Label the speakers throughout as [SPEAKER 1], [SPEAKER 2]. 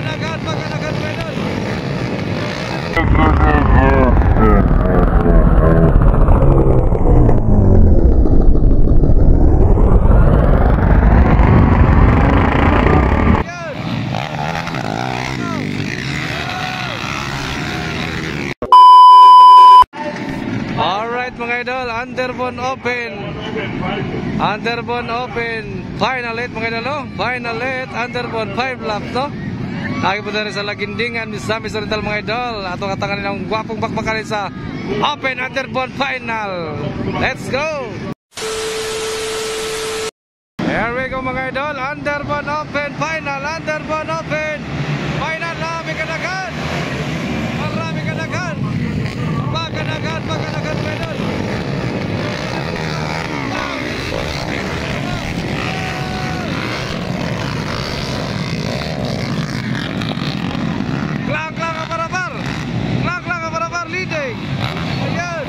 [SPEAKER 1] Paganagan Idol. Alright mga idol, Underbone Open. Underbone Open. Final 8 mga idol, no? Final 8, Underbone 5 lap, no? Lagi po sa Lagindingan, Misamis Oriental mga idol. Ato katangan ng gwapong bakbakan sa Open Underbone Final. Let's go! Here we go mga idol, Underbone Open Final. Underbone Open Final, marami kanagan. Marami kanagan. Paganagan mga idol. Klang-klang ang parabar. Klang-klang ang parabar leading. Ayan.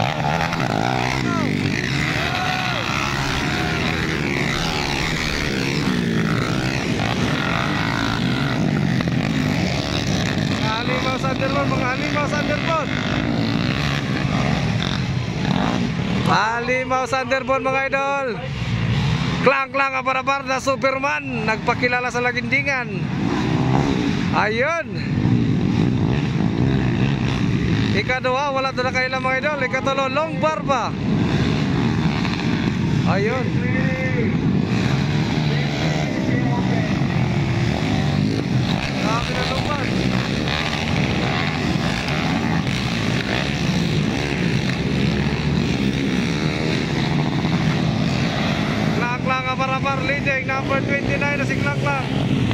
[SPEAKER 1] Halimaw sa Underbone, mga halimaw sa Underbone. Halimaw sa Underbone mga idol. Klang-klang ang parabar na Superman. Nagpakilala sa Lagindingan. Ayun. Ikaduha, wala na kailang mga idol. Ikatulo, long barba. Ayun. Sabi na lumban. Klang-klang ang parabar leading. Number 29 na si Klang-klang.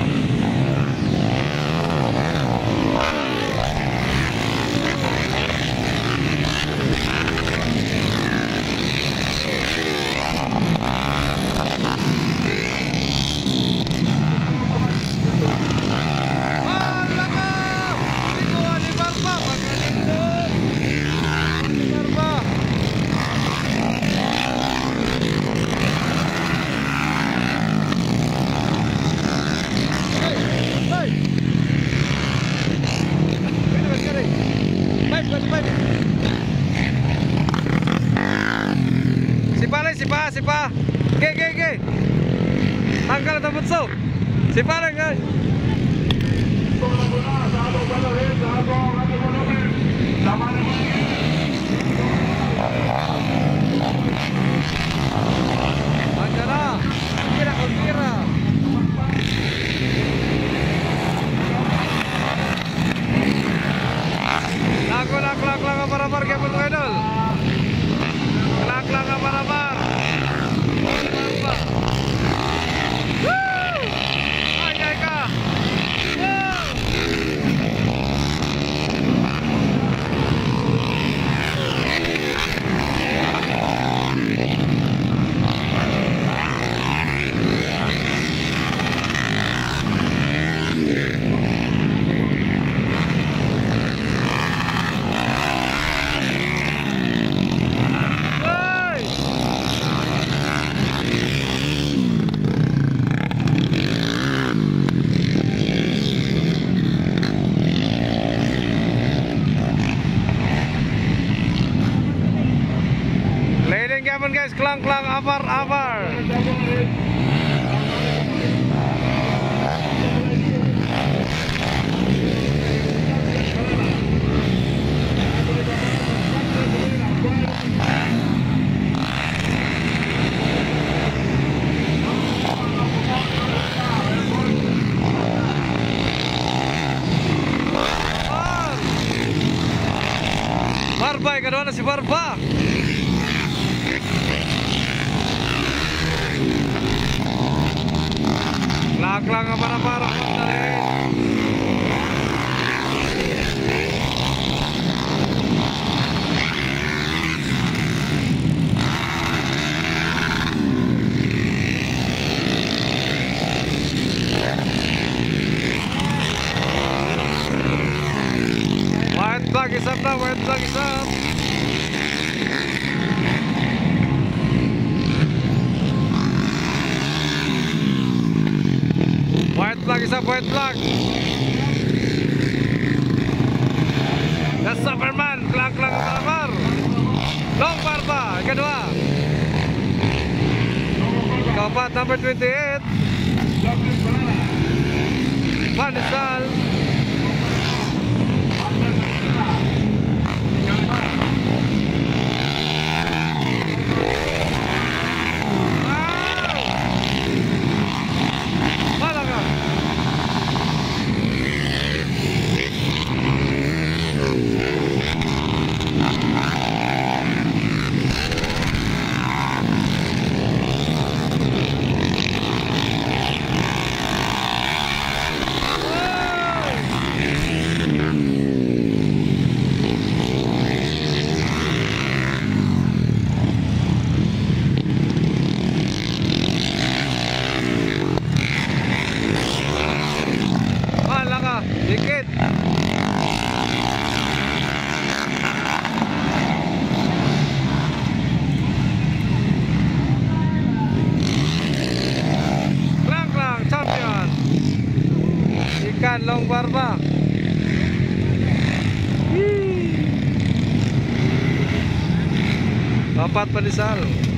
[SPEAKER 1] Sipa. Ge. Tanggal atau bunso. Sipa lang guys. Anjara. Kira. Klang parabar ke pun idol. Klang parabar. Guys, klang-klang abar. Barba, ikaw na si Barba. Klang-klang ang para white flag is up now, white flag is up. White flag is up, white flag. Superman, klang-klang kalamar. Long barba, kedua. Keempat, number 28. Panisal. Dikit. Klang-klang champion. Ikan long barba. Empat Panisal.